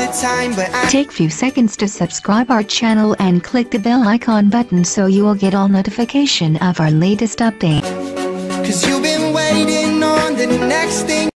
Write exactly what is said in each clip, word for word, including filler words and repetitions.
the time, but I Take few seconds to subscribe our channel and click the bell icon button so you will get all notification of our latest update. Cause you've been waiting on the next thing.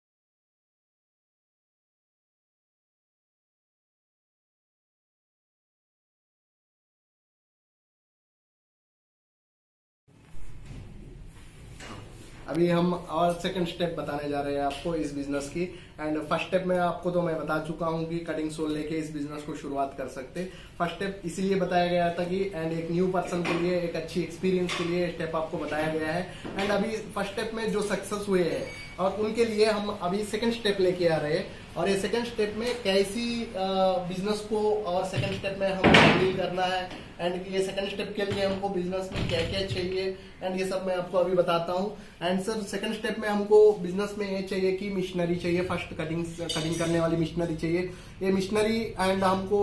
अभी हम और second step बताने जा रहे हैं आपको इस business की। एंड फर्स्ट स्टेप में आपको तो मैं बता चुका हूँ कि कटिंग सोल लेके इस बिजनेस को शुरुआत कर सकते। फर्स्ट स्टेप इसीलिए बताया गया था कि एंड एक न्यू पर्सन के लिए, एक अच्छी एक्सपीरियंस के लिए स्टेप आपको बताया गया है। एंड अभी फर्स्ट स्टेप में जो सक्सेस हुए हैं और उनके लिए हम अभी सेकंड स्टेप लेके आ रहे हैं। और ये सेकंड स्टेप में कैसी बिजनेस को और सेकंड स्टेप में हमें डील करना है एंड ये सेकंड स्टेप के लिए हमको बिजनेस में क्या क्या चाहिए एंड ये सब मैं आपको अभी बताता हूँ। एंड सर सेकंड स्टेप में हमको बिजनेस में ये चाहिए कि मशीनरी चाहिए। फर्स्ट कटिंग कटिंग करने वाली मशीनरी चाहिए। ये मशीनरी एंड हमको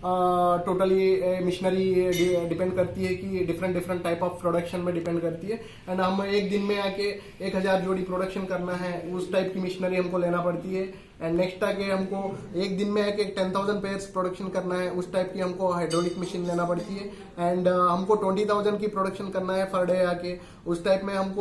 टोटली मशीनरी डिपेंड करती है कि different different type of production में डिपेंड करती है। एंड हम एक दिन में आके एक हजार जोड़ी प्रोडक्शन करना है उस टाइप की मशीनरी हमको लेना पड़ती है। एंड नेक्स्ट आके हमको एक दिन में आके टेन थाउजेंड पेयर्स प्रोडक्शन करना है उस टाइप की हमको हाइड्रोलिक मशीन लेना पड़ती है। एंड uh, हमको ट्वेंटी थाउजेंड की प्रोडक्शन करना है पर डे आके उस टाइप में हमको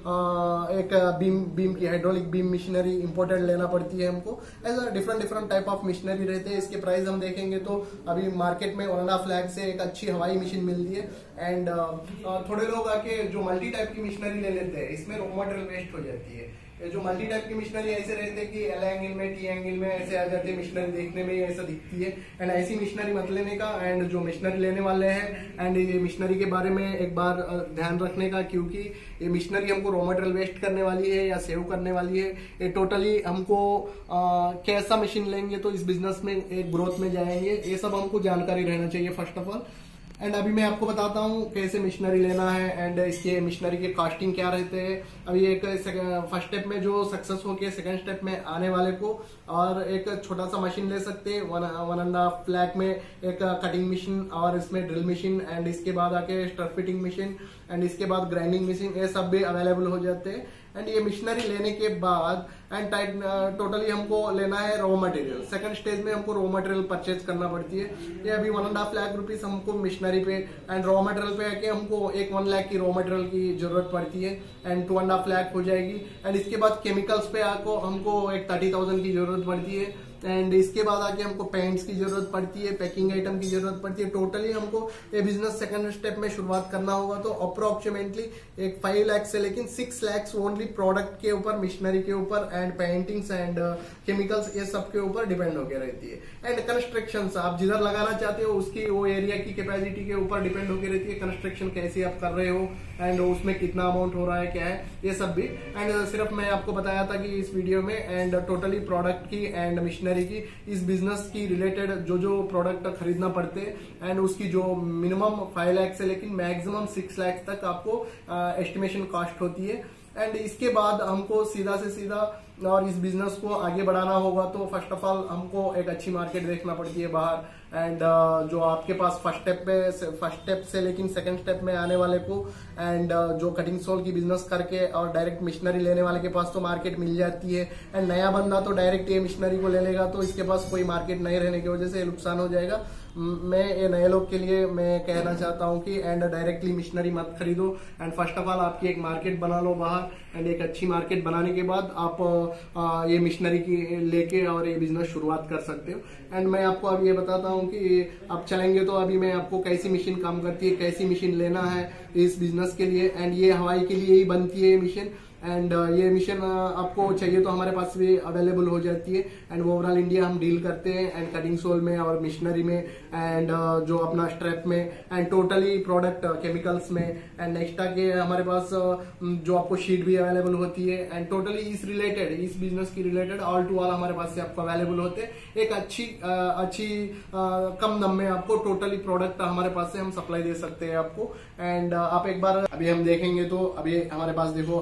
uh, एक बीम बीम की हाइड्रोलिक बीम मशीनरी इंपोर्टेड लेना पड़ती है हमको। ऐसा different different type of machinery रहते हैं। इसके प्राइस हम देखेंगे तो अभी मार्केट में वन एंड हाफ लाख से एक अच्छी हवाई मशीन मिलती है। एंड uh, थोड़े लोग आके जो मल्टी टाइप की मशीनरी ले लेते हैं इसमें रॉ मटेरियल वेस्ट हो जाती है। जो मल्टी टाइप की मशीनरी ऐसे रहते हैं कि एल एंगल में टी एंगल में ऐसे आ जाती है मशीनरी, देखने में ऐसा दिखती है। एंड ऐसी मशीनरी मत लेने का। एंड जो मशीनरी लेने वाले हैं एंड ये मशीनरी के बारे में एक बार ध्यान रखने का क्योंकि ये मशीनरी हमको रॉ मटेरियल वेस्ट करने वाली है या सेव करने वाली है। ये टोटली हमको आ, कैसा मशीन लेंगे तो इस बिजनेस में एक ग्रोथ में जाएंगे, ये सब हमको जानकारी रहना चाहिए फर्स्ट ऑफ ऑल। एंड अभी मैं आपको बताता हूँ कैसे मशीनरी लेना है एंड इसके मशीनरी के कॉस्टिंग क्या रहते हैं। अभी एक फर्स्ट स्टेप में जो सक्सेस हो के सेकंड स्टेप में आने वाले को और एक छोटा सा मशीन ले सकते हैं one one and half lakh में एक कटिंग मशीन और इसमें ड्रिल मशीन एंड इसके बाद आके स्टर फिटिंग मशीन एंड इसके बाद ग्राइंडिंग मशीन, ये सब भी अवेलेबल हो जाते हैं। एंड ये मशीनरी लेने के बाद एंड टाइट टोटली हमको लेना है रॉ मटेरियल। सेकंड स्टेज में हमको रॉ मटेरियल परचेज करना पड़ती है। ये अभी one and half lakh rupees हमको मशीनरी पे एंड रॉ मटेरियल पे आके हमको एक वन लाख की रॉ मटेरियल की जरूरत पड़ती है and two and half lakh हो जाएगी। एंड इसके बाद केमिकल्स पे आको हमको एक थर्टी थाउजेंड की जरूरत पड़ती है। एंड इसके बाद आके हमको पेंट्स की जरूरत पड़ती है, पैकिंग आइटम की जरूरत पड़ती है। टोटली हमको ये बिजनेस सेकंड स्टेप में शुरुआत करना होगा तो अप्रोक्सीमेटली एक फाइव लाख से लेकिन सिक्स लैक्स ओनली प्रोडक्ट के ऊपर, मशीनरी के ऊपर एंड पेंटिंग्स एंड केमिकल्स ये सब के ऊपर डिपेंड होकर रहती है। एंड कंस्ट्रक्शन आप जिधर लगाना चाहते हो उसकी वो एरिया की कैपेसिटी के ऊपर डिपेंड होकर रहती है। कंस्ट्रक्शन कैसे आप कर रहे हो एंड उसमें कितना अमाउंट हो रहा है क्या है ये सब भी। एंड सिर्फ मैं आपको बताया था कि इस वीडियो में एंड टोटली प्रोडक्ट की एंड मशीनरी की इस बिजनेस की रिलेटेड जो जो प्रोडक्ट खरीदना पड़ते हैं एंड उसकी जो मिनिमम फाइव लाख से लेकिन मैक्सिमम सिक्स लाख तक आपको एस्टिमेशन कॉस्ट होती है। एंड इसके बाद हमको सीधा से सीधा और इस बिजनेस को आगे बढ़ाना होगा तो फर्स्ट ऑफ ऑल हमको एक अच्छी मार्केट देखना पड़ती है बाहर। एंड uh, जो आपके पास फर्स्ट स्टेप पे फर्स्ट स्टेप से लेकिन सेकंड स्टेप में आने वाले को एंड uh, जो कटिंग सोल की बिजनेस करके और डायरेक्ट मशीनरी लेने वाले के पास तो मार्केट मिल जाती है। एंड नया बंदा तो डायरेक्ट ये मशीनरी को ले लेगा तो इसके पास कोई मार्केट नहीं रहने की वजह से नुकसान हो जाएगा। मैं ये नए लोग के लिए मैं कहना चाहता हूँ कि एंड डायरेक्टली मशीनरी मत खरीदो एंड फर्स्ट ऑफ ऑल आपकी एक मार्केट बना लो बाहर। एंड एक अच्छी मार्केट बनाने के बाद आप आ, ये मशीनरी की लेके और ये बिजनेस शुरुआत कर सकते हो। एंड मैं आपको अब ये बताता हूँ कि आप चलेंगे तो अभी मैं आपको कैसी मशीन काम करती है, कैसी मशीन लेना है इस बिजनेस के लिए। एंड ये हवाई के लिए ही बनती है ये मशीन एंड uh, ये मिशन uh, आपको चाहिए तो हमारे पास भी अवेलेबल हो जाती है। एंड ओवरऑल इंडिया हम डील करते हैं एंड कटिंग सोल में और मशीनरी में एंड uh, जो अपना स्ट्रैप में एंड टोटली प्रोडक्ट केमिकल्स में। एंड नेक्स्ट आके हमारे पास uh, जो आपको शीट भी अवेलेबल होती है एंड टोटली इस रिलेटेड इस बिजनेस की रिलेटेड ऑल टू ऑल हमारे पास से आपको अवेलेबल होते हैं। एक अच्छी uh, अच्छी uh, कम दाम में आपको टोटली प्रोडक्ट हमारे पास से हम सप्लाई दे सकते हैं आपको। एंड uh, आप एक बार अभी हम देखेंगे तो अभी हमारे पास देखो बहुत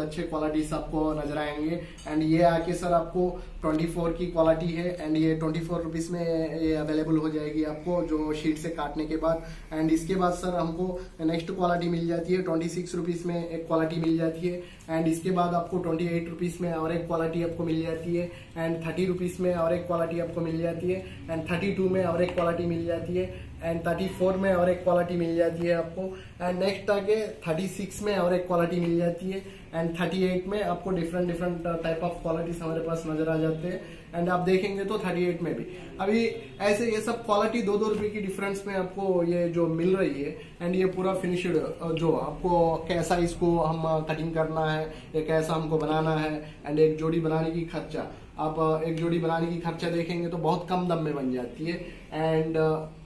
अच्छे क्वालिटीज आपको नजर आएंगे। एंड ये आके सर आपको चौबीस की क्वालिटी है एंड ये चौबीस रुपीस में ये अवेलेबल हो जाएगी आपको जो शीट से काटने के बाद। एंड इसके बाद सर हमको नेक्स्ट क्वालिटी मिल जाती है छब्बीस रुपीस में एक क्वालिटी मिल जाती है। एंड इसके बाद आपको अट्ठाईस रुपीस में और एक क्वालिटी आपको मिल जाती है। एंड तीस रुपीस में और एक क्वालिटी आपको मिल जाती है। एंड बत्तीस में और एक क्वालिटी मिल जाती है। एंड चौंतीस में और एक क्वालिटी मिल जाती है आपको। एंड नेक्स्ट आगे छत्तीस में और एक क्वालिटी मिल जाती है। एंड अड़तीस में आपको different different type of qualities हमारे पास नजर आ जाते हैं। एंड आप देखेंगे तो अड़तीस में भी अभी ऐसे ये सब क्वालिटी दो दो रुपए की डिफरेंस में आपको ये जो मिल रही है। एंड ये पूरा फिनिश्ड जो आपको कैसा इसको हम कटिंग करना है, ये कैसा हमको बनाना है, एंड एक जोड़ी बनाने की खर्चा, आप एक जोड़ी बनाने की खर्चा देखेंगे तो बहुत कम दाम में बन जाती है। एंड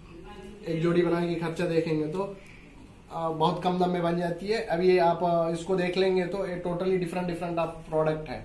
एक जोड़ी बनाने की खर्चा देखेंगे तो बहुत कम दाम में बन जाती है। अभी आप इसको देख लेंगे तो ये टोटली डिफरेंट डिफरेंट आप प्रोडक्ट है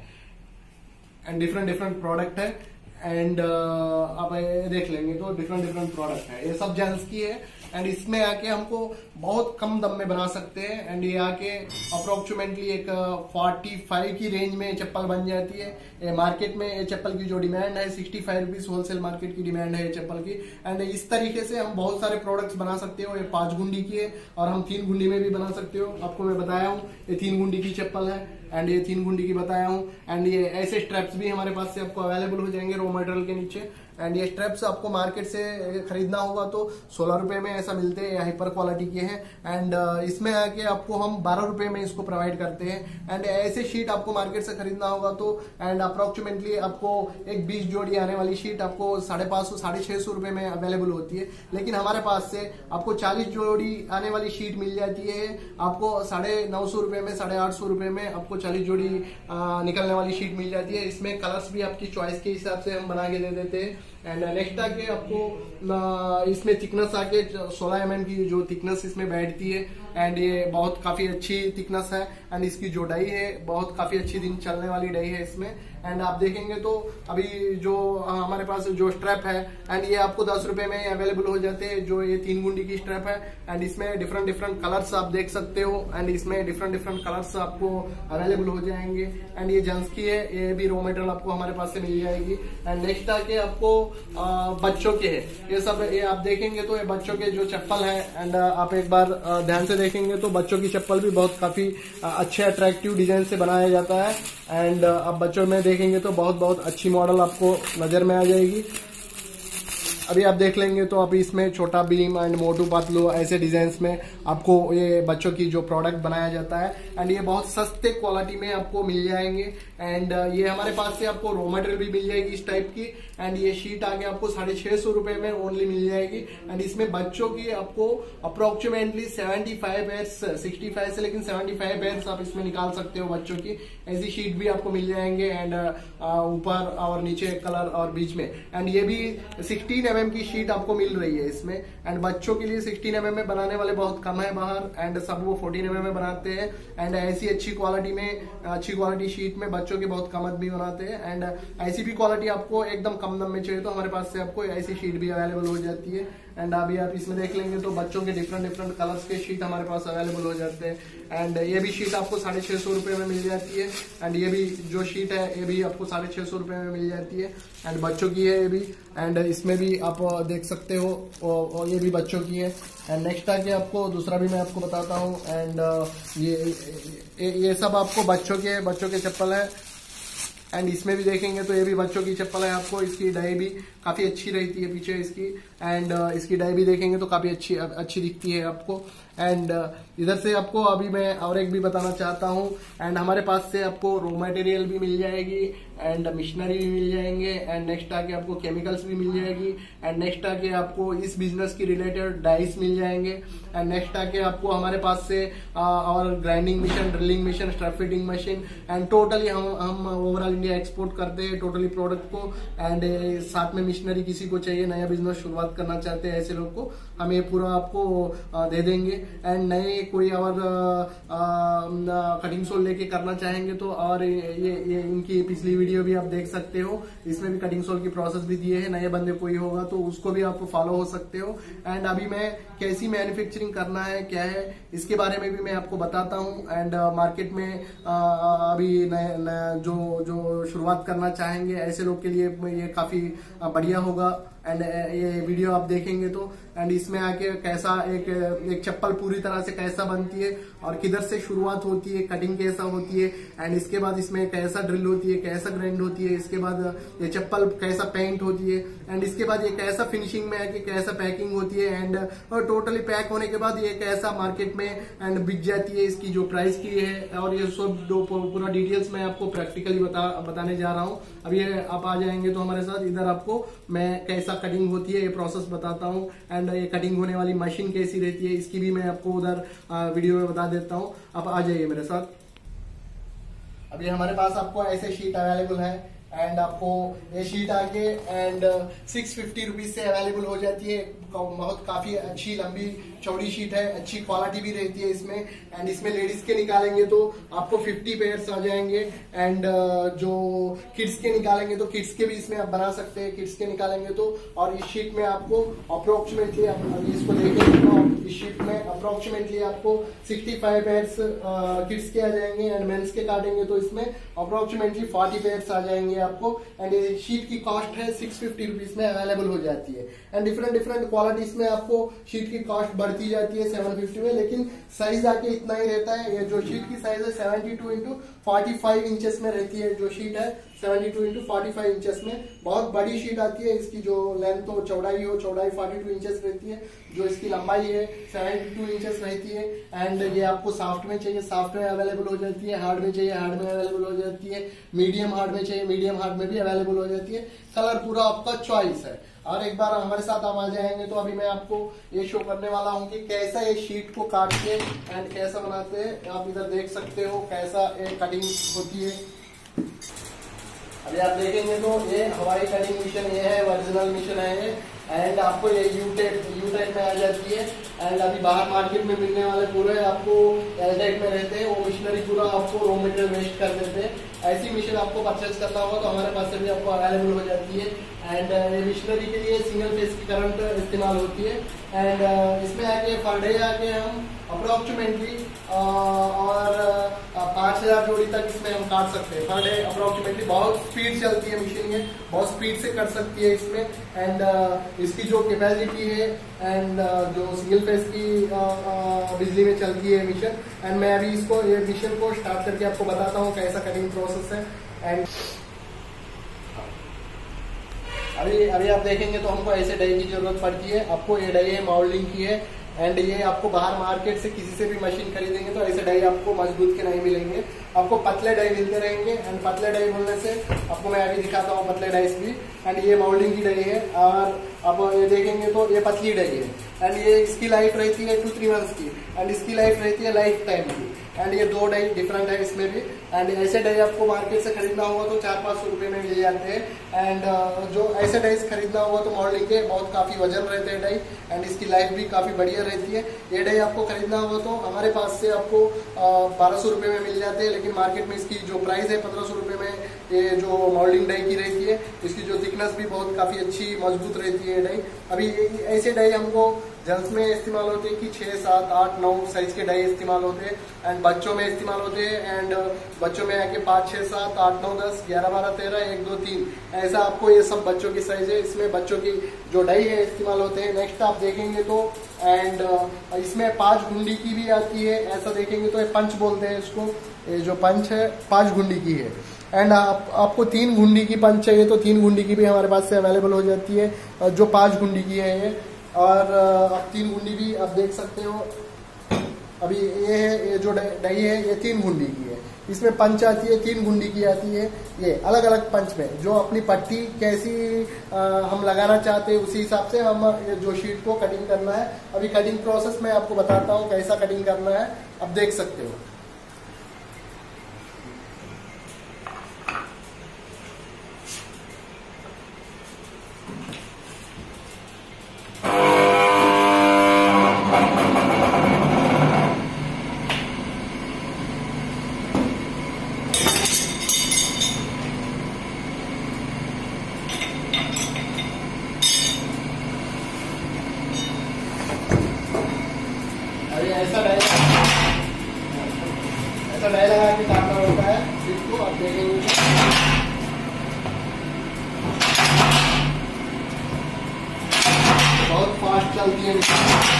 एंड डिफरेंट डिफरेंट प्रोडक्ट है। एंड आप देख लेंगे तो डिफरेंट डिफरेंट प्रोडक्ट है, ये सब जेंट्स की है। एंड इसमें आके हमको बहुत कम दाम में बना सकते हैं। एंड ये आके अप्रोक्सीमेटली एक पैंतालीस की रेंज में चप्पल बन जाती है। ये मार्केट में ये चप्पल की जो डिमांड है पैंसठ रुपीस होलसेल मार्केट की डिमांड है ये चप्पल की। एंड इस तरीके से हम बहुत सारे प्रोडक्ट्स बना सकते हो। ये पांच गुंडी की है और हम तीन गुंडी में भी बना सकते हो। आपको मैं बताया हूँ ये तीन गुंडी की चप्पल है एंड ये तीन गुंडी की बताया हूँ। एंड ये ऐसे स्ट्रैप्स भी हमारे पास से आपको अवेलेबल हो जाएंगे रॉ मटेरियल के नीचे। एंड ये स्ट्रैप्स आपको मार्केट से खरीदना होगा तो सोलह रुपए में ऐसा मिलते हैं, हाइपर क्वालिटी के हैं। एंड इसमें आके आपको हम बारह रुपए में इसको प्रोवाइड करते हैं। एंड ऐसे शीट आपको मार्केट से खरीदना होगा तो एंड अप्रोक्सीमेटली आपको एक बीस जोड़ी आने वाली शीट आपको साढ़े पांच सौ साढ़े छह सौ रुपए में अवेलेबल होती है। लेकिन हमारे पास से आपको चालीस जोड़ी आने वाली शीट मिल जाती है आपको साढ़े नौ सौ रुपए में, साढ़े आठ सौ रुपए में आपको चालीस जोड़ी आ, निकलने वाली शीट मिल जाती है। इसमें कलर्स भी आपकी चॉइस के हिसाब से हम बना के दे देते हैं। एंड नेक्स्ट आके आपको इसमें थिकनेस आके सोलह एम एम की जो थिकनेस इसमें बैठती है। एंड ये बहुत काफी अच्छी थिकनेस है। एंड इसकी जो डाई है बहुत काफी अच्छी दिन चलने वाली डाई है इसमें। एंड आप देखेंगे तो अभी जो हमारे पास जो स्ट्रैप है एंड ये आपको दस रुपए में अवेलेबल हो जाते हैं जो ये तीन गुंडी की स्ट्रैप है। एंड इसमें डिफरेंट डिफरेंट कलर्स आप देख सकते हो। एंड इसमें डिफरेंट डिफरेंट कलर्स आपको अवेलेबल हो जाएंगे। एंड ये जेंट्स की है, ये भी रॉ मटेरियल आपको हमारे पास से मिल जाएगी। एंड नेक्स्ट आके आपको आ, बच्चों के है ये सब, ये आप देखेंगे तो ये बच्चों के जो चप्पल है। एंड आप एक बार ध्यान से देखेंगे तो बच्चों की चप्पल भी बहुत काफी अच्छे अट्रैक्टिव डिजाइन से बनाया जाता है। एंड आप बच्चों में देखेंगे तो बहुत बहुत अच्छी मॉडल आपको नजर में आ जाएगी। अभी आप देख लेंगे तो अभी इसमें छोटा बीम एंड मोटू पतलू ऐसे डिजाइन में आपको ये बच्चों की जो प्रोडक्ट बनाया जाता है। एंड ये बहुत सस्ते क्वालिटी में आपको मिल जाएंगे। एंड ये हमारे पास से आपको रॉ मटेरियल भी मिल जाएगी इस टाइप की। एंड ये शीट आगे आपको साढ़े छह सौ रुपए में ओनली मिल जाएगी। एंड इसमें बच्चों की आपको approximately seventy five pairs sixty five से लेकिन सेवेंटी फाइव एयर्स आप इसमें निकाल सकते हो बच्चों की। ऐसी शीट भी आपको मिल जाएंगे। एंड ऊपर और नीचे कलर और बीच में। एंड ये भी सिक्सटीन एम एम की शीट आपको मिल रही है इसमें। एंड बच्चों के लिए सिक्सटीन एम एम में बनाने वाले बहुत कम है बाहर। एंड सब वो फोर्टीन एम एम में बनाते हैं। एंड ऐसी अच्छी क्वालिटी में अच्छी क्वालिटी शीट में बच्चों के बहुत कम आदमी बनाते हैं। एंड ऐसी भी क्वालिटी आपको एकदम कम दाम में चाहिए तो हमारे पास से आपको ऐसी शीट भी अवेलेबल हो जाती है। एंड अभी आप इसमें देख लेंगे तो बच्चों के डिफरेंट डिफरेंट कलर्स के शीट हमारे पास अवेलेबल हो जाते हैं। एंड ये भी शीट आपको साढ़े छह सौ रुपए में मिल जाती है। एंड ये भी जो शीट है ये भी आपको साढ़े छह सौ रुपए में मिल जाती है। एंड बच्चों की है ये भी। एंड इसमें भी आप देख सकते हो और ये भी बच्चों की है। एंड नेक्स्ट आके आपको दूसरा भी मैं आपको बताता हूँ। एंड ये, ये ये सब आपको बच्चों के बच्चों के चप्पल है। एंड इसमें भी देखेंगे तो ये भी बच्चों की चप्पल है आपको। इसकी डाई भी काफी अच्छी रहती है पीछे इसकी। एंड इसकी डाई भी देखेंगे तो काफी अच्छी अच्छी दिखती है आपको। एंड इधर से आपको अभी मैं और एक भी बताना चाहता हूँ। एंड हमारे पास से आपको रॉ मटेरियल भी मिल जाएगी एंड मशीनरी भी मिल जाएंगे। एंड नेक्स्ट आके आपको केमिकल्स भी मिल जाएगी। एंड नेक्स्ट आके आपको इस बिजनेस की रिलेटेड डाइस मिल जाएंगे। एंड नेक्स्ट आके आपको हमारे पास से और grinding machine, drilling machine, strap fitting machine. And totally हम हम ओवरऑल इंडिया एक्सपोर्ट करते हैं टोटली प्रोडक्ट को। एंड साथ में मशीनरी किसी को चाहिए नया बिजनेस शुरुआत करना चाहते हैं ऐसे लोग को हम ये पूरा आपको दे देंगे। एंड नए कोई और कटिंग सोल लेके करना चाहेंगे तो और ये ये इनकी पिछली वीडियो भी आप देख सकते हो, इसमें भी कटिंग सोल की प्रोसेस भी दिए है। नए बंदे कोई होगा तो उसको भी आप फॉलो हो सकते हो। एंड अभी मैं कैसी मैन्युफैक्चरिंग करना है क्या है इसके बारे में भी मैं आपको बताता हूँ। एंड मार्केट में आ, अभी नए नए जो जो शुरुआत करना चाहेंगे ऐसे लोग के लिए ये काफी बढ़िया होगा। एंड ये वीडियो आप देखेंगे तो एंड इसमें आके कैसा एक एक चप्पल पूरी तरह से कैसा बनती है और किधर से शुरुआत होती है, कटिंग कैसा होती है, एंड इसके बाद इसमें कैसा ड्रिल होती है, कैसा ग्राइंड होती है, इसके बाद ये चप्पल कैसा पेंट होती है, एंड इसके बाद ये कैसा फिनिशिंग में आके कैसा पैकिंग होती है, एंड और टोटली पैक होने के बाद ये कैसा मार्केट में एंड बिक जाती है, इसकी जो प्राइस की है और ये सब पूरा डिटेल्स मैं आपको प्रैक्टिकली बता बताने जा रहा हूँ। अब ये आप आ जाएंगे तो हमारे साथ इधर आपको मैं कैसा कटिंग होती है ये प्रोसेस बताता हूँ। एंड ये कटिंग होने वाली मशीन कैसी रहती है इसकी भी मैं आपको उधर वीडियो में बता देता हूँ। आप आ जाइए मेरे साथ। अभी हमारे पास आपको ऐसे शीट अवेलेबल है एंड आपको ये शीट आके एंड सिक्स फिफ्टी रुपीज से अवेलेबल हो जाती है। बहुत काफी अच्छी लंबी चौड़ी शीट है, अच्छी क्वालिटी भी रहती है इसमें। एंड इसमें लेडीज के निकालेंगे तो आपको फिफ्टी पेयर्स आ जाएंगे एंड जो किड्स के निकालेंगे तो किड्स के भी इसमें आप बना सकते हैं, किड्स के निकालेंगे तो। और इस शीट में आपको अप्रोक्सीमेटली अभी इसको देखेंगे तो इस शीट में अप्रोक्सीमेटली आपको सिक्सटी फाइव पेयर्स किड्स के आ जाएंगे एंड मेंस के काटेंगे तो इसमें अप्रोक्सीमेटली फोर्टी पेयर्स आ जाएंगे आपको। एंड ये शीट की कॉस्ट है सिक्स फिफ्टी रुपीज में अवेलेबल हो जाती है। एंड डिफरेंट डिफरेंट क्वालिटीज में आपको शीट की कॉस्ट बढ़ती जाती है सेवन फिफ्टी में, लेकिन साइज आके इतना ही रहता है। ये जो शीट की साइज है seventy two into forty five inches में रहती है। जो शीट है seventy two into forty five inches में बहुत बड़ी शीट आती है। इसकी जो लेंथ हो चौड़ाई हो चौड़ाई फोर्टी टू इंचेस रहती है, जो इसकी लंबाई है सेवेंटी टू इंचेस रहती है। एंड ये आपको सॉफ्ट में चाहिए सॉफ्ट में अवेलेबल हो जाती है, हार्ड में चाहिए हार्ड में अवेलेबल हो जाती है, मीडियम हार्ड में चाहिए मीडियम हार्ड में भी अवेलेबल हो जाती है। कलर पूरा आपका चॉइस है। और एक बार हमारे साथ आप आ जाएंगे तो अभी मैं आपको ये शो करने वाला हूँ कि कैसा ये शीट को काट के एंड कैसा बनाते हैं। आप इधर देख सकते हो कैसा ये कटिंग होती है। अभी आप देखेंगे तो ये हमारी कटिंग मशीन ये है, ओरिजिनल मशीन है ये। एंड आपको ये यू टाइप यू टाइप में आ जाती है। एंड अभी बाहर मार्केट में मिलने वाले पूरे आपको एल टाइप में रहते हैं, वो मशीनरी पूरा आपको रॉ मटेरियल वेस्ट कर देते हैं। ऐसी मशीन आपको परचेज करना होगा तो हमारे पास से भी आपको अवेलेबल हो जाती है। एंड ये मशीनरी के लिए सिंगल फेज की करंट इस्तेमाल होती है। एंड इसमें आके पर डे आके हम अप्रोक्सीमेटली और पांच हजार जोड़ी तक इसमें हम काट सकते हैं पर डे अप्रोक्सीमेटली। बहुत स्पीड चलती है मशीन ये, बहुत स्पीड से कर सकती है इसमें। एंड इसकी जो कैपेसिटी है एंड जो सिंगल फेज की बिजली में चलती है मशीन। एंड मैं अभी इसको ये मशीन को स्टार्ट करके आपको बताता हूँ कैसा कटिंग प्रोसेस है। एंड अभी अभी आप देखेंगे तो हमको ऐसे डाई की जरूरत पड़ती है। आपको ये डाई है मोल्डिंग की है। एंड ये आपको बाहर मार्केट से किसी से भी मशीन खरीदेंगे तो ऐसे डाई आपको मजबूत के नहीं मिलेंगे, आपको पतले डाई मिलते रहेंगे। एंड पतले डाई बोलने से आपको मैं अभी दिखाता हूँ पतले डाइस भी। एंड ये मोल्डिंग की डाई है और आप ये देखेंगे तो ये पतली डाई है। एंड ये इसकी लाइफ रहती है टू थ्री मंथ्स की एंड इसकी लाइफ रहती है लाइफ टाइम की। एंड ये दो डाई डिफरेंट है इसमें भी। एंड ऐसे डाई आपको मार्केट से खरीदना होगा तो चार पाँच सौ रुपए में मिल जाते हैं। एंड जो ऐसे डाइस खरीदना होगा तो मॉडलिंग के बहुत काफी वजन रहते हैं डाई एंड इसकी लाइफ भी काफी बढ़िया रहती है। ये डाई आपको खरीदना होगा तो हमारे पास से आपको बारह सौ रुपए में मिल जाते हैं, लेकिन मार्केट में इसकी जो प्राइस है पंद्रह सौ रुपए में ये जो मॉडलिंग डाई की रहती है। इसकी जो थिकनेस भी बहुत काफी अच्छी मजबूत रहती है डाई। अभी ऐसे डाई हमको जेंट्स में इस्तेमाल होते हैं कि छह सात आठ नौ साइज के डाई इस्तेमाल होते हैं एंड बच्चों में इस्तेमाल होते हैं। एंड बच्चों में आके पाँच छह सात आठ नौ दस ग्यारह बारह तेरह एक दो तीन ऐसा आपको ये सब बच्चों की साइज है। इसमें बच्चों की जो डाई है इस्तेमाल होते हैं। नेक्स्ट आप देखेंगे तो एंड इसमें पांच गुंडी की भी आती है। ऐसा देखेंगे तो ये पंच बोलते हैं इसको। ये जो पंच है पांच गुंडी की है। एंड आप, आपको तीन गुंडी की पंच चाहिए तो तीन गुंडी की भी हमारे पास से अवेलेबल हो जाती है, जो पांच गुंडी की है ये। और आप तीन गुंडी भी आप देख सकते हो। अभी ये है ये जो डाई है ये तीन गुंडी की है। इसमें पंच आती है तीन गुंडी की आती है। ये अलग अलग पंच में जो अपनी पट्टी कैसी आ, हम लगाना चाहते हैं उसी हिसाब से हम ये जो शीट को कटिंग करना है। अभी कटिंग प्रोसेस मैं आपको बताता हूँ कैसा कटिंग करना है, आप देख सकते हो। लगा के काटना होता है इसको, आप देखेंगे बहुत फास्ट चलती है।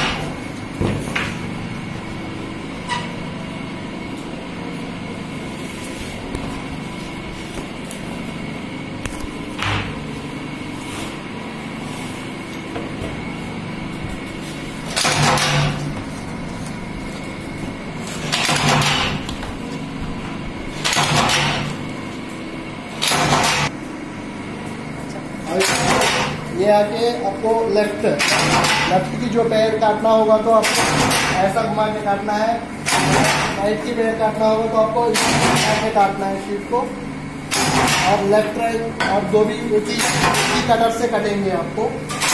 ये आके आपको लेफ्ट लेफ्ट की जो पैर काटना होगा तो आपको ऐसा घुमा के काटना है, राइट की पैर काटना होगा तो आपको ऐसे काटना है शीट को, और लेफ्ट राइट और दो भी एक ही कटर से कटेंगे आपको।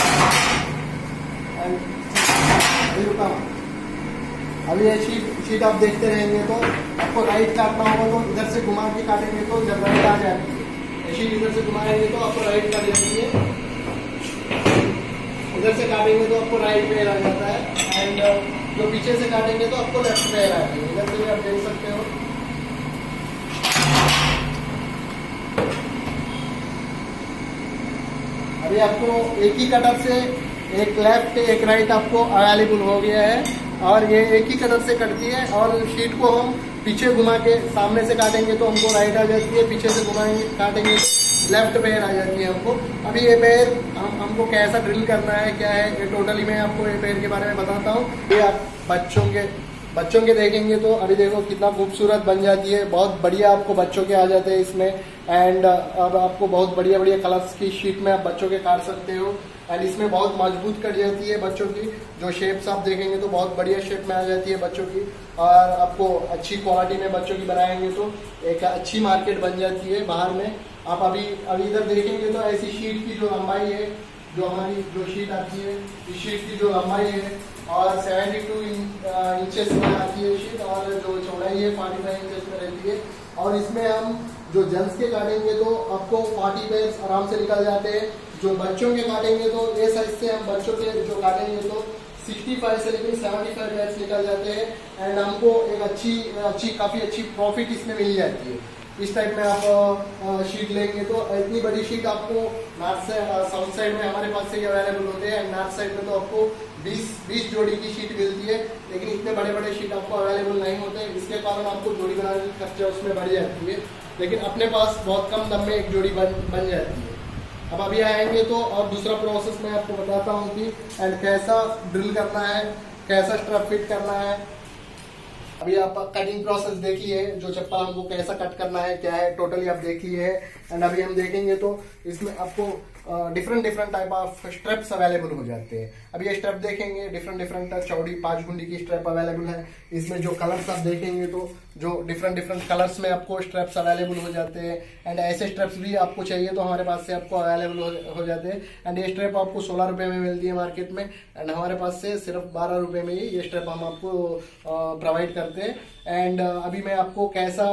अभी ये शीट शीट आप देखते रहेंगे तो आपको राइट काटना होगा तो इधर से घुमा के काटेंगे तो जब राइट आ जाएगी, शीट इधर से घुमाएंगे तो आपको राइट काट जाती है, इधर से काटेंगे तो आपको राइट पैर आ जाता है, एंड जो पीछे से काटेंगे तो आपको लेफ्ट पैर आती है। इधर से भी आप देख सकते हो। अभी आपको एक ही कटर से एक लेफ्ट एक राइट आपको अवेलेबल हो गया है, और ये एक ही कटर से कटती है, और शीट को हम पीछे घुमा के सामने से काटेंगे तो हमको राइट आ जाती है, पीछे से घुमाएंगे काटेंगे लेफ्ट पैर आ जाती है हमको। अभी ये पैर हम हमको कैसा ड्रिल करना है क्या है ये टोटली मैं आपको ये पैर के बारे में बताता हूँ। ये आप बच्चों के बच्चों के देखेंगे तो अभी देखो कितना खूबसूरत बन जाती है, बहुत बढ़िया आपको बच्चों के आ जाते हैं इसमें, एंड अब आपको बहुत बढ़िया बढ़िया कलर्स की शीट में आप बच्चों के काट सकते हो, एंड इसमें बहुत मजबूत कट जाती है बच्चों की। जो शेप्स आप देखेंगे तो बहुत बढ़िया शेप में आ जाती है बच्चों की, और आपको अच्छी क्वालिटी में बच्चों की बनाएंगे तो एक अच्छी मार्केट बन जाती है बाहर में। आप अभी अभी इधर देखेंगे तो ऐसी शीट की जो लंबाई है, जो हमारी जो शीट आती है इस शीट की जो लंबाई है और सेवेंटी टू इंचेस में आती है शीट, और जो चौड़ाई है फोर्टी फाइव इंचेस में रहती है। और इसमें हम जो जेंट्स के काटेंगे तो आपको फोर्टी पेयर्स आराम से निकल जाते हैं, जो बच्चों के काटेंगे तो ये साइज से हम बच्चों के जो काटेंगे तो सिक्सटी फाइव से लेकर सेवेंटी फाइव पेयर्स निकल जाते हैं, एंड हमको एक अच्छी अच्छी काफी अच्छी प्रॉफिट इसमें मिल जाती है। इस टाइप में आप शीट लेंगे तो इतनी बड़ी शीट आपको नॉर्थ से साउथ साइड में हमारे पास से ही अवेलेबल होते हैं, नॉर्थ साइड में तो आपको बीस बीस जोड़ी की शीट मिलती है, लेकिन इतने बड़े बड़े शीट आपको अवेलेबल नहीं होते, इसके कारण आपको जोड़ी बनाने की खर्चा उसमें बढ़ जाती है, लेकिन अपने पास बहुत कम दाम में एक जोड़ी बन बन जाती है। अब अभी आएंगे तो और दूसरा प्रोसेस मैं आपको बताता हूँ कि एंड कैसा ड्रिल करना है, कैसा स्ट्रप फिट करना है। अभी आप कटिंग प्रोसेस देख लिए, जो चप्पल हमको कैसा कट करना है क्या है टोटली आप देख लिए है, एंड अभी हम देखेंगे तो इसमें आपको different different type of straps available हो जाते हैं। अभी ये स्ट्रेप देखेंगे डिफरेंट डिफरेंट चौड़ी पांच गुंडी की स्ट्रेप अवेलेबल है। इसमें जो कलर्स आप देखेंगे तो जो डिफरेंट डिफरेंट कलर्स में आपको स्ट्रेप्स अवेलेबल हो जाते हैं, एंड ऐसे स्ट्रेप्स भी आपको चाहिए तो हमारे पास से आपको अवेलेबल हो, हो जाते हैं। एंड ये स्ट्रेप आपको सोलह रुपए में मिलती है मार्केट में, एंड हमारे पास से सिर्फ बारह रुपए में ही ये स्ट्रेप हम आपको प्रोवाइड करते हैं। एंड अभी मैं आपको कैसा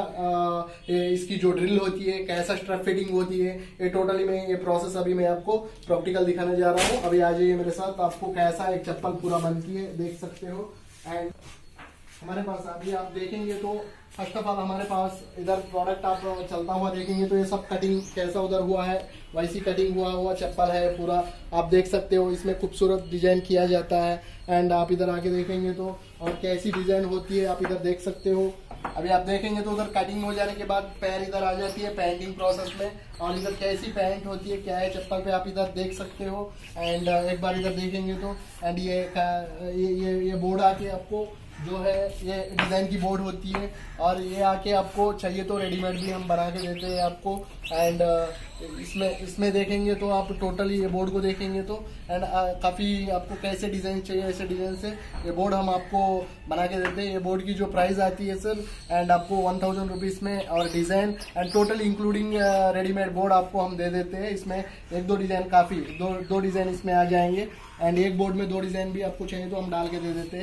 इसकी जो ड्रिल होती है, कैसा स्ट्रेप फिटिंग होती है, ये टोटली मैं ये प्रोसेस अभी मैं आपको प्रैक्टिकल दिखाने जा रहा हूँ। अभी आ जाइए मेरे साथ, आपको कैसा एक चप्पल पूरा बनती है देख सकते हो। एंड हमारे पास अभी आप देखेंगे तो फर्स्ट ऑफ ऑल हमारे पास इधर प्रोडक्ट आप चलता हुआ देखेंगे तो ये सब कटिंग कैसा उधर हुआ है वैसी कटिंग हुआ हुआ चप्पल है पूरा, आप देख सकते हो। इसमें खूबसूरत डिजाइन किया जाता है, एंड आप इधर आके देखेंगे तो और कैसी डिजाइन होती है आप इधर देख सकते हो। अभी आप देखेंगे तो उधर कटिंग हो जाने के बाद पैर इधर आ जाती है पेंटिंग प्रोसेस में, और इधर कैसी पेंट होती है क्या है चप्पल पे आप इधर देख सकते हो। एंड एक बार इधर देखेंगे तो एंड ये ये ये, ये बोर्ड आके आपको जो है ये डिजाइन की बोर्ड होती है, और ये आके आपको चाहिए तो रेडीमेड भी हम बना के देते हैं आपको। एंड इसमें इसमें देखेंगे तो आप टोटली ये बोर्ड को देखेंगे तो एंड काफ़ी आपको कैसे डिज़ाइन चाहिए ऐसे डिज़ाइन से ये बोर्ड हम आपको बना के देते हैं। ये बोर्ड की जो प्राइस आती है सर एंड आपको वन थाउजेंड रुपीज़ में, और design and total including readymade board आपको हम दे देते हैं। इसमें एक दो डिज़ाइन काफ़ी दो दो डिज़ाइन इसमें आ जाएंगे, एंड एक बोर्ड में दो डिज़ाइन भी आपको चाहिए तो हम डाल के दे देते हैं।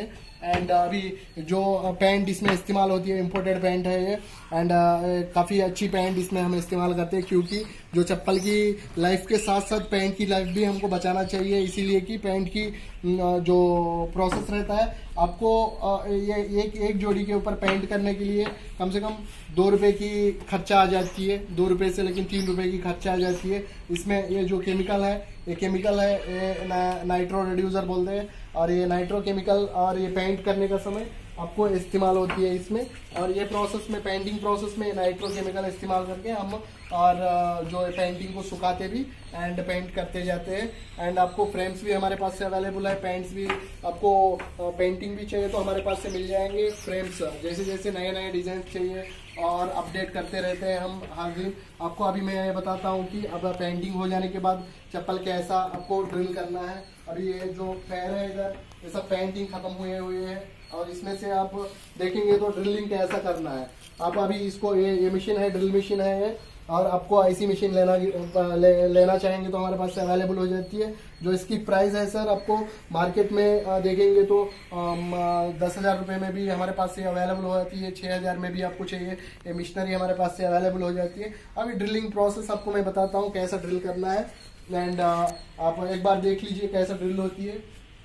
एंड अभी जो पैंट इसमें इस्तेमाल होती है इम्पोर्टेड पैंट है ये, एंड काफ़ी अच्छी पैंट इसमें हम इस्तेमाल करते हैं, क्योंकि जो चप्पल की लाइफ के साथ साथ पैंट की लाइफ भी हमको बचाना चाहिए, इसीलिए कि पैंट की जो प्रोसेस रहता है आपको ये एक एक जोड़ी के ऊपर पेंट करने के लिए कम से कम दो रुपए की खर्चा आ जाती है, दो रुपए से लेकिन तीन रुपए की खर्चा आ जाती है। इसमें ये जो केमिकल है ये केमिकल है ये ना, नाइट्रो रिड्यूसर बोलते हैं, और ये नाइट्रो केमिकल और ये पेंट करने का समय आपको इस्तेमाल होती है इसमें, और ये प्रोसेस में पेंटिंग प्रोसेस में नाइट्रो केमिकल इस्तेमाल करके हम और जो पेंटिंग को सुखाते भी एंड पेंट करते जाते हैं। एंड आपको फ्रेम्स भी हमारे पास से अवेलेबल है, पेंट्स भी आपको पेंटिंग भी चाहिए तो हमारे पास से मिल जाएंगे। फ्रेम्स जैसे जैसे नए नए डिजाइन चाहिए और अपडेट करते रहते हैं हम हर दिन। आपको अभी मैं ये बताता हूँ कि अब पेंटिंग हो जाने के बाद चप्पल कैसा आपको ड्रिल करना है। अभी ये जो पैर है इधर ये सब पेंटिंग खत्म हुए हुए हैं, और इसमें से आप देखेंगे तो ड्रिलिंग कैसा करना है। आप अभी इसको ये ये मशीन है, ड्रिल मशीन है ये, और आपको ऐसी मशीन लेना ले, लेना चाहेंगे तो हमारे पास से अवेलेबल हो जाती है। जो इसकी प्राइस है सर आपको मार्केट में देखेंगे तो दस हजार रुपये में भी हमारे पास से अवेलेबल हो जाती है, छः हजार में भी आपको चाहिए ये मशीनरी हमारे पास से अवेलेबल हो जाती है। अभी ड्रिलिंग प्रोसेस आपको मैं बताता हूँ कैसा ड्रिल करना है, एंड आप एक बार देख लीजिए कैसा ड्रिल होती है।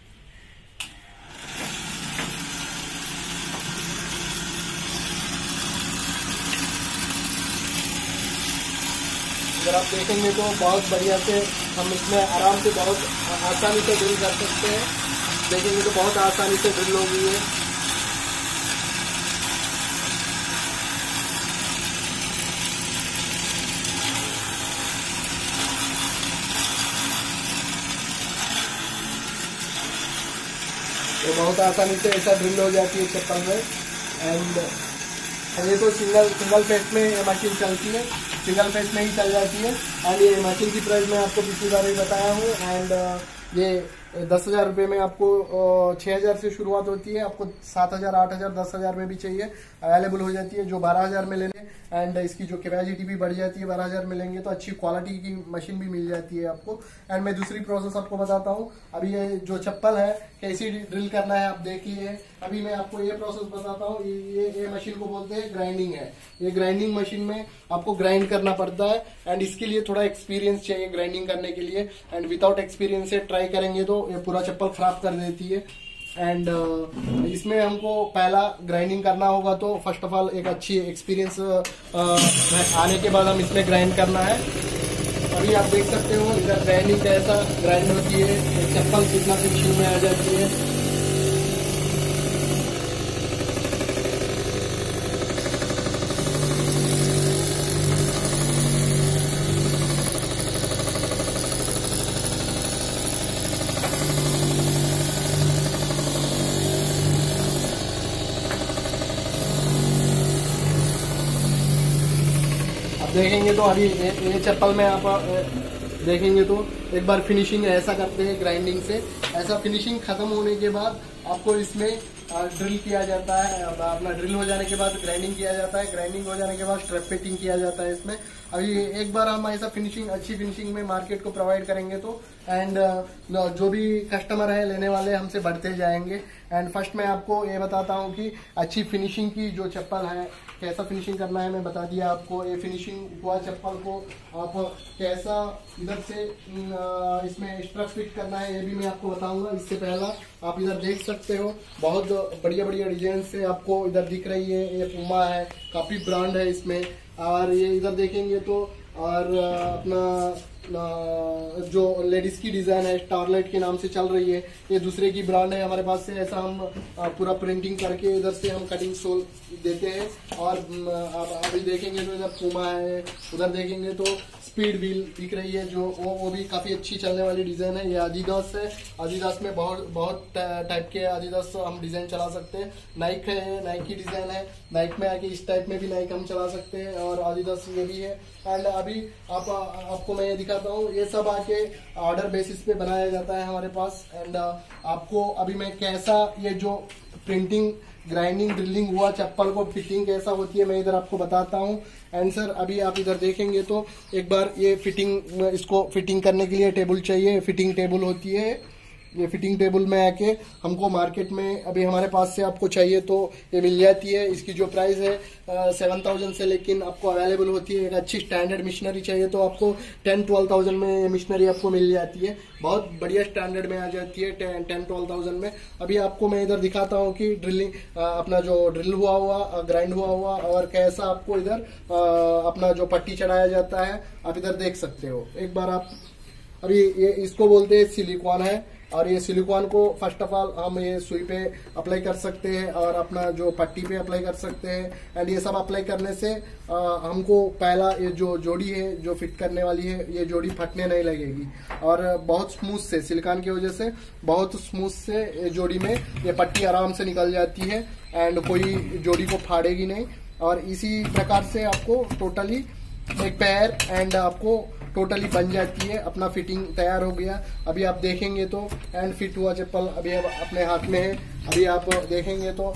अगर आप देखेंगे तो बहुत बढ़िया से हम इसमें आराम से बहुत आसानी से ड्रिल कर सकते हैं। देखेंगे तो बहुत आसानी से ड्रिल हो गई है। ये बहुत आसानी से ऐसा ड्रिल हो जाती है चप्पल में। एंड ये तो सिंगल सिंगल फेस में ये मशीन चलती है, सिंगल फेस में ही चल जाती है। एंड ये मशीन की प्राइस मैं आपको पिछली बार ही बताया हूँ। एंड ये दस हजार रुपये में आपको छः हजार से शुरुआत होती है, आपको सात हजार आठ हजार दस हजार में भी चाहिए अवेलेबल हो जाती है, जो बारह हजार में लेने। एंड इसकी जो कैपेसिटी भी बढ़ जाती है, बारह हजार में लेंगे तो अच्छी क्वालिटी की मशीन भी मिल जाती है आपको। एंड मैं दूसरी प्रोसेस आपको बताता हूँ। अभी ये जो चप्पल है कैसी ड्रिल करना है आप देखिए। अभी मैं आपको ये प्रोसेस बताता हूँ। ये ये मशीन को बोलते हैं ग्राइंडिंग है। ये ग्राइंडिंग मशीन में आपको ग्राइंड करना पड़ता है, एंड इसके लिए थोड़ा एक्सपीरियंस चाहिए ग्राइंडिंग करने के लिए। एंड विदाउट एक्सपीरियंस से ट्राई करेंगे तो ये पूरा चप्पल खराब कर देती है। एंड uh, इसमें हमको पहला ग्राइंडिंग करना होगा, तो फर्स्ट ऑफ ऑल एक अच्छी एक्सपीरियंस uh, आने के बाद हम इसमें ग्राइंड करना है। अभी आप देख सकते हो इधर ग्राइंडिंग कैसा ग्राइंड होती है, चप्पल कितना फिनिशिंग में आ जाती है। देखेंगे तो अभी ये, ये चप्पल में आप देखेंगे तो एक बार फिनिशिंग ऐसा करते हैं ग्राइंडिंग से। ऐसा फिनिशिंग खत्म होने के बाद आपको इसमें ड्रिल किया जाता है। अपना ड्रिल हो जाने के बाद ग्राइंडिंग किया जाता है, ग्राइंडिंग हो जाने के बाद स्ट्रेप फिटिंग किया जाता है इसमें। अभी एक बार हम ऐसा फिनिशिंग अच्छी फिनिशिंग में मार्केट को प्रोवाइड करेंगे तो एंड जो भी कस्टमर है लेने वाले हमसे बढ़ते जाएंगे। एंड फर्स्ट मैं आपको ये बताता हूँ कि अच्छी फिनिशिंग की जो चप्पल है कैसा फिनिशिंग करना है मैं बता दिया आपको। ये फिनिशिंग हुआ चप्पल को आप कैसा इधर से इसमें स्ट्रप फिट करना है ये भी मैं आपको बताऊंगा। इससे पहला आप इधर देख सकते हो बहुत बढ़िया बढ़िया डिजाइन से आपको इधर दिख रही है। ये पूमा है, काफी ब्रांड है इसमें। और ये इधर देखेंगे तो और अपना जो लेडीज की डिजाइन है स्टारलाइट के नाम से चल रही है, ये दूसरे की ब्रांड है हमारे पास से। ऐसा हम पूरा प्रिंटिंग करके इधर से हम कटिंग सोल देते हैं। और अभी देखेंगे तो इधर पूमा है, उधर देखेंगे तो स्पीड व्हील दिख रही है जो वो वो भी काफी अच्छी चलने वाली डिजाइन है। ये आदिदास है, आदिदास में बहुत बहुत टाइप के आदिदास हम डिजाइन चला सकते हैं। नाइक है, नाइक की डिजाइन है, नाइक में आके इस टाइप में भी नाइक हम चला सकते हैं, और आदिदास ये भी है। एंड अभी आप आपको मैं ये दिखाता हूँ, ये सब आके ऑर्डर बेसिस पे बनाया जाता है हमारे पास। एंड आपको अभी मैं कैसा ये जो प्रिंटिंग ग्राइंडिंग ड्रिलिंग हुआ चप्पल को फिटिंग कैसा होती है मैं इधर आपको बताता हूँ। एंड सर अभी आप इधर देखेंगे तो एक बार ये फिटिंग, इसको फिटिंग करने के लिए टेबल चाहिए, फिटिंग टेबल होती है। ये फिटिंग टेबल में आके हमको मार्केट में अभी हमारे पास से आपको चाहिए तो ये मिल जाती है। इसकी जो प्राइस है सेवन थाउजेंड से लेकिन आपको अवेलेबल होती है। एक अच्छी स्टैंडर्ड मशीनरी चाहिए तो आपको टेन ट्वेल्व थाउजेंड में ये मशीनरी आपको मिल जाती है। बहुत बढ़िया स्टैंडर्ड में आ जाती है टेन ट्वेल्व थाउजेंड में। अभी आपको मैं इधर दिखाता हूँ कि ड्रिलिंग अपना जो ड्रिल हुआ हुआ ग्राइंड हुआ हुआ और कैसा आपको इधर अपना जो पट्टी चढ़ाया जाता है आप इधर देख सकते हो। एक बार आप अभी ये इसको बोलते हैं सिलिकॉन है और ये सिलिकॉन को फर्स्ट ऑफ ऑल हम ये सुई पे अप्लाई कर सकते हैं और अपना जो पट्टी पे अप्लाई कर सकते हैं। एंड ये सब अप्लाई करने से आ, हमको पहला ये जो जोड़ी है जो फिट करने वाली है ये जोड़ी फटने नहीं लगेगी और बहुत स्मूथ से सिलिकॉन की वजह से बहुत स्मूथ से ये जोड़ी में ये पट्टी आराम से निकल जाती है एंड कोई जोड़ी को फाड़ेगी नहीं। और इसी प्रकार से आपको टोटली एक पैर एंड आपको टोटली बन जाती है। अपना फिटिंग तैयार हो गया। अभी आप देखेंगे तो एंड फिट हुआ चप्पल अभी अब अपने हाथ में है। अभी आप देखेंगे तो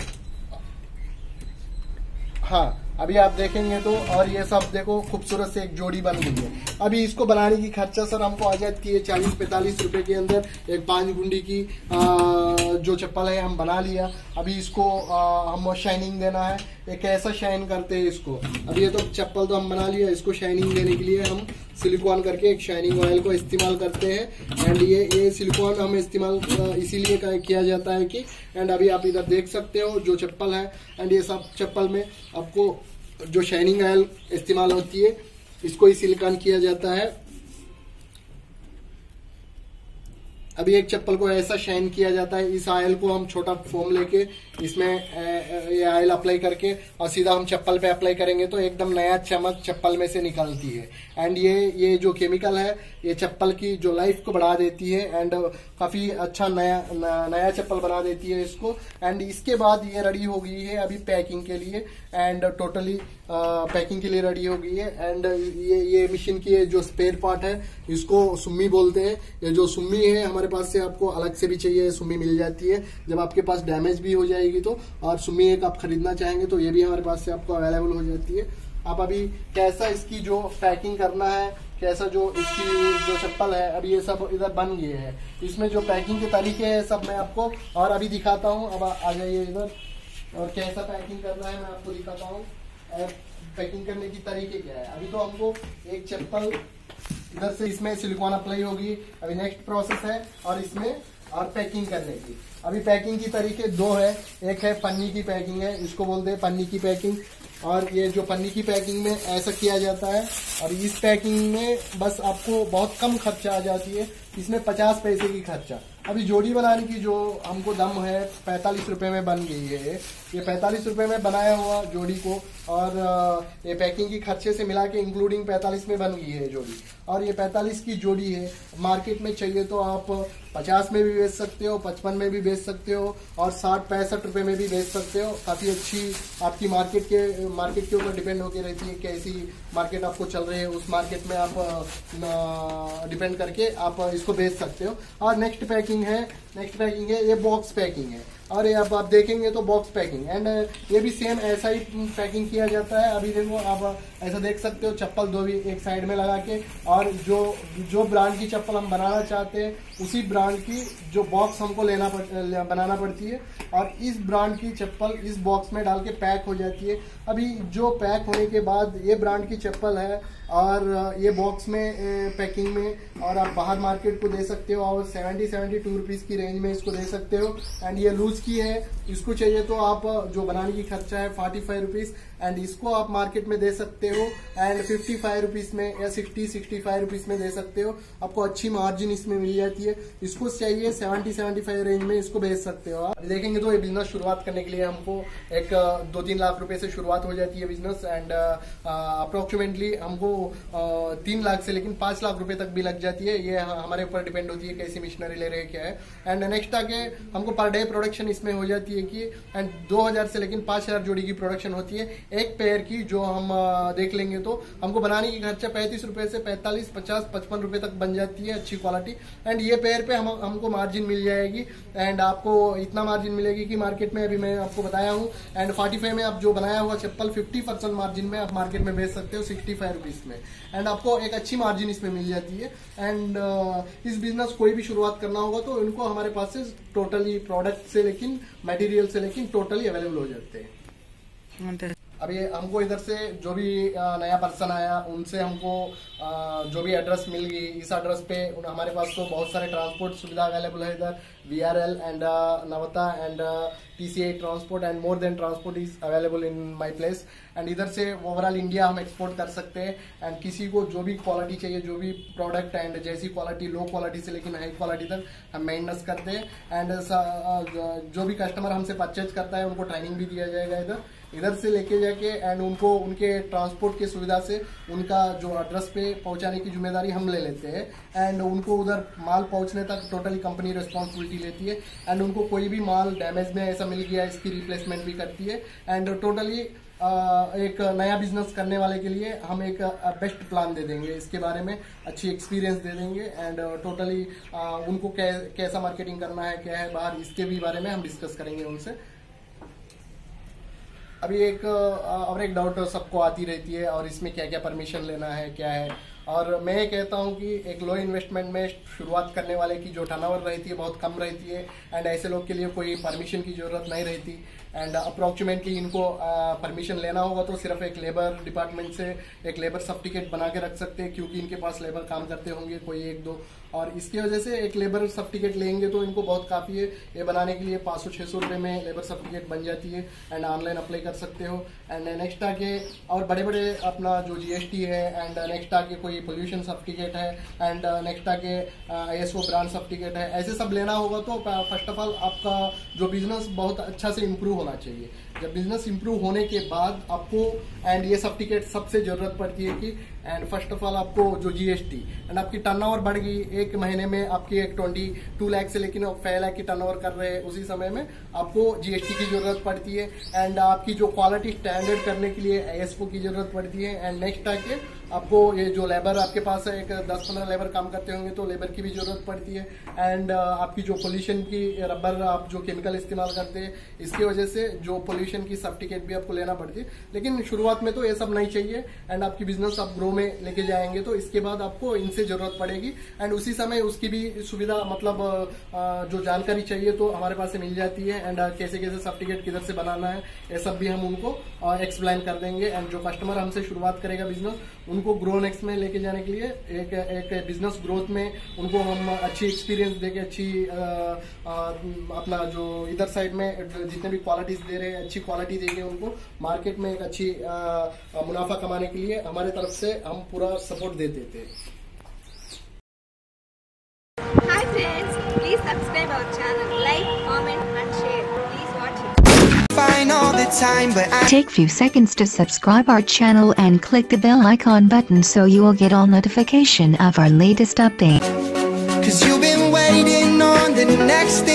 हाँ अभी आप देखेंगे तो और ये सब देखो खूबसूरत से एक जोड़ी बन गई है। अभी इसको बनाने की खर्चा सर हमको आ जाती है चालीस पैंतालीस रुपए के अंदर। एक पांच गुंडी की आ, जो चप्पल है हम बना लिया। अभी इसको आ, हम शाइनिंग देना है। ये कैसा शाइन करते हैं इसको। अभी ये तो चप्पल तो हम बना लिया। इसको शाइनिंग देने के लिए हम सिलिकॉन करके एक शाइनिंग ऑयल को इस्तेमाल करते हैं। एंड ये ये सिलिकॉन हम इस्तेमाल इसीलिए किया जाता है कि एंड अभी आप इधर देख सकते हो जो चप्पल है एंड ये सब चप्पल में आपको जो शाइनिंग ऑयल इस्तेमाल होती है इसको ही सिलिकॉन किया जाता है। अभी एक चप्पल को ऐसा शाइन किया जाता है। इस ऑयल को हम छोटा फोम लेके इसमें ये ऑयल अप्लाई करके और सीधा हम चप्पल पे अप्लाई करेंगे तो एकदम नया चमक चप्पल में से निकलती है। एंड ये ये जो केमिकल है ये चप्पल की जो लाइफ को बढ़ा देती है एंड काफी अच्छा नया नया चप्पल बना देती है इसको। एंड इसके बाद ये रेडी हो गई है अभी पैकिंग के लिए एंड टोटली पैकिंग के लिए रेडी हो गई है। एंड ये ये मशीन की जो स्पेयर पार्ट है इसको सुम्मी बोलते हैं। ये जो सुम्मी है हमारे पास से आपको अलग से भी चाहिए सुम्मी मिल जाती है जब आपके पास डैमेज भी हो जाएगी तो। और सुम्मी एक आप खरीदना चाहेंगे तो ये भी हमारे पास से आपको अवेलेबल हो जाती है। आप अभी कैसा इसकी जो पैकिंग करना है कैसा जो इसकी जो चप्पल है अभी ये सब इधर बन गए हैं। इसमें जो पैकिंग के तरीके हैं सब मैं आपको और अभी दिखाता हूँ। अब आ जाइए इधर और कैसा पैकिंग करना है मैं आपको दिखाता हूँ। पैकिंग करने की तरीके क्या है। अभी तो हमको एक चप्पल इधर से इसमें सिलिकॉन अप्लाई होगी। अभी नेक्स्ट प्रोसेस है और इसमें और पैकिंग करने की। अभी पैकिंग की तरीके दो है। एक है पन्नी की पैकिंग है इसको बोलते हैं पन्नी की पैकिंग। और ये जो पन्नी की पैकिंग में ऐसा किया जाता है और इस पैकिंग में बस आपको बहुत कम खर्चा आ जाती है। इसमें पचास पैसे की खर्चा। अभी जोड़ी बनाने की जो हमको दम है पैंतालीस रुपए में बन गई है। ये पैंतालीस रुपए में बनाया हुआ जोड़ी को और ये पैकिंग की खर्चे से मिला के इंक्लूडिंग पैंतालीस में बन गई है जोड़ी। और ये पैंतालीस की जोड़ी है। मार्केट में चाहिए तो आप पचास में भी बेच सकते हो, पचपन में भी बेच सकते हो और साठ पैंसठ रुपए में भी बेच सकते हो। काफी अच्छी आपकी मार्केट के मार्केट के ऊपर डिपेंड होकर रहती है कैसी मार्केट आपको चल रही है। उस मार्केट में आप डिपेंड करके आप इसको बेच सकते हो। और नेक्स्ट पैकिंग है नेक्स्ट पैकिंग है ये बॉक्स पैकिंग है। और ये अब आप देखेंगे तो बॉक्स पैकिंग एंड ये भी सेम ऐसा ही पैकिंग किया जाता है। अभी देखो आप ऐसा देख सकते हो चप्पल दो भी एक साइड में लगा के और जो जो ब्रांड की चप्पल हम बनाना चाहते हैं उसी ब्रांड की जो बॉक्स हमको लेना पड़, बनाना पड़ती है और इस ब्रांड की चप्पल इस बॉक्स में डाल के पैक हो जाती है। अभी जो पैक होने के बाद ये ब्रांड की चप्पल है और ये बॉक्स में पैकिंग में और आप बाहर मार्केट को दे सकते हो और सेवेंटी सेवेंटी टू रुपीज की रेंज में इसको दे सकते हो। एंड ये लूज की है इसको चाहिए तो आप जो बनाने की खर्चा है फोर्टी फाइव रुपीज एंड इसको आप मार्केट में दे सकते हो एंड फिफ्टी फाइव रुपीज में या सिक्सटी सिक्सटी फाइव रुपीज में दे सकते हो। आपको अच्छी मार्जिन इसमें मिल जाती है। इसको चाहिए सेवेंटी सेवेंटी फाइव रेंज में इसको बेच सकते हो आप। देखेंगे तो ये बिजनेस शुरुआत करने के लिए हमको एक दो तीन लाख रुपए से शुरुआत हो जाती है बिजनेस एंड अप्रोक्सीमेटली हमको तीन लाख से लेकिन पांच लाख रुपए तक भी लग जाती है। ये हमारे ऊपर डिपेंड होती है कैसी मशीनरी ले रहे हैं क्या है। एंड नेक्स्ट आगे हमको पर डे प्रोडक्शन इसमें हो जाती है कि एंड दो हजार से लेकिन पांच हजार जोड़ी की प्रोडक्शन होती है। एक पेयर की जो हम आ, देख लेंगे तो हमको बनाने की खर्चा पैंतीस रुपए से पैंतालीस पचास पचपन रुपए तक बन जाती है अच्छी क्वालिटी। एंड ये पेयर पे हम हमको मार्जिन मिल जाएगी एंड आपको इतना मार्जिन मिलेगी कि मार्केट में अभी मैं आपको बताया हूँ एंड फोर्टी फाइव में आप जो बनाया हुआ चप्पल फिफ्टी परसेंट मार्जिन में आप मार्केट में बेच सकते हो सिक्सटी फाइव रुपीज में एंड आपको एक अच्छी मार्जिन इसमें मिल जाती है। एंड uh, इस बिजनेस कोई भी शुरुआत करना होगा तो इनको हमारे पास से टोटली प्रोडक्ट से लेकिन मटेरियल से लेकिन टोटली अवेलेबल हो जाते हैं। अभी हमको इधर से जो भी नया पर्सन आया उनसे हमको जो भी एड्रेस मिल गई, इस एड्रेस पे हमारे पास तो बहुत सारे ट्रांसपोर्ट सुविधा अवेलेबल है इधर, V R L and Navata and T C I transport and more than transport is available in my place. And इधर से ओवरऑल इंडिया हम एक्सपोर्ट कर सकते हैं एंड किसी को जो भी क्वालिटी चाहिए, जो भी प्रोडक्ट एंड जैसी क्वालिटी, लो क्वालिटी से लेकिन हाई क्वालिटी तक हम मेंटेनेंस करते हैं। एंड जो भी कस्टमर हमसे परचेज करता है उनको ट्रेनिंग भी दिया जाएगा इधर इधर से लेके जाके एंड उनको उनके ट्रांसपोर्ट की सुविधा से उनका जो एड्रेस पे पहुंचाने की जिम्मेदारी हम ले लेते हैं एंड उनको उधर माल पहुंचने तक टोटली कंपनी रिस्पॉन्सिबिलिटी लेती है एंड उनको कोई भी माल डैमेज में ऐसा मिल गया इसकी रिप्लेसमेंट भी करती है। एंड टोटली एक नया बिजनेस करने वाले के लिए हम एक बेस्ट प्लान दे देंगे, इसके बारे में अच्छी एक्सपीरियंस दे देंगे एंड टोटली उनको कैसा मार्केटिंग करना है, क्या है बाहर, इसके भी बारे में हम डिस्कस करेंगे उनसे। अभी एक और एक डाउट सबको आती रहती है और इसमें क्या क्या परमिशन लेना है, क्या है, और मैं ये कहता हूँ कि एक लो इन्वेस्टमेंट में शुरुआत करने वाले की जो टर्नओवर रहती है बहुत कम रहती है एंड ऐसे लोग के लिए कोई परमिशन की जरूरत नहीं रहती एंड अप्रॉक्सीमेटली इनको परमिशन लेना होगा तो सिर्फ एक लेबर डिपार्टमेंट से एक लेबर सर्टिफिकेट बना के रख सकते हैं क्योंकि इनके पास लेबर काम करते होंगे कोई एक दो, और इसकी वजह से एक लेबर सर्टिफिकेट लेंगे तो इनको बहुत काफ़ी है। ये बनाने के लिए पाँच सौ छः सौ रुपये में लेबर सर्टिफिकेट बन जाती है एंड ऑनलाइन अप्लाई कर सकते हो। एंड नेक्स्ट आके और बड़े बड़े अपना जो जीएसटी है एंड नेक्स्ट आके कोई पोल्यूशन सर्टिफिकेट है एंड नेक्स्ट आके आईएसओ ब्रांड सर्टिफिकेट है, ऐसे सब लेना होगा तो फर्स्ट ऑफ ऑल आपका जो बिजनेस बहुत अच्छा से इम्प्रूव होना चाहिए। जब बिजनेस इंप्रूव होने के बाद आपको एंड ये सर्टिफिकेट सबसे जरूरत पड़ती है कि एंड फर्स्ट ऑफ ऑल आपको जो जीएसटी एंड आपकी टर्नओवर बढ़ गई एक महीने में आपकी एक ट्वेंटी टू लाख से लेकिन फाइव लाख की टर्नओवर कर रहे हैं उसी समय में आपको जीएसटी की जरूरत पड़ती है एंड आपकी जो क्वालिटी स्टैंडर्ड करने के लिए आईएसओ की जरूरत पड़ती है एंड नेक्स्ट आके आपको ये जो लेबर आपके पास है एक दस पंद्रह लेबर काम करते होंगे तो लेबर की भी जरूरत पड़ती है एंड आपकी जो पोल्यूशन की रबर आप जो केमिकल इस्तेमाल करते हैं इसकी वजह से जो पोल्यूशन की सर्टिफिकेट भी आपको लेना पड़ती है। लेकिन शुरुआत में तो ये सब नहीं चाहिए एंड आपकी बिजनेस आप ग्रो में लेके जाएंगे तो इसके बाद आपको इनसे जरूरत पड़ेगी एंड उसी समय उसकी भी सुविधा मतलब जो जानकारी चाहिए तो हमारे पास से मिल जाती है एंड कैसे कैसे सर्टिफिकेट किधर से बनाना है ये सब भी हम उनको एक्सप्लेन कर देंगे एंड जो कस्टमर हमसे शुरुआत करेगा बिजनेस उनको ग्रो नेक्स्ट में लेके जाने के लिए एक एक बिजनेस ग्रोथ में उनको हम अच्छी एक्सपीरियंस देके अच्छी आ, आ, अपना जो इधर साइड में जितने भी क्वालिटीज दे रहे हैं अच्छी क्वालिटी देंगे उनको मार्केट में एक अच्छी आ, मुनाफा कमाने के लिए हमारे तरफ से हम पूरा सपोर्ट दे देते हैं। Hi friends, please subscribe our channel, like, comment and share. Please watch it. Fine all the time, but I Take few seconds to subscribe our channel and click the bell icon button so you will get all notification of our latest update. Cause you've been waiting on the next thing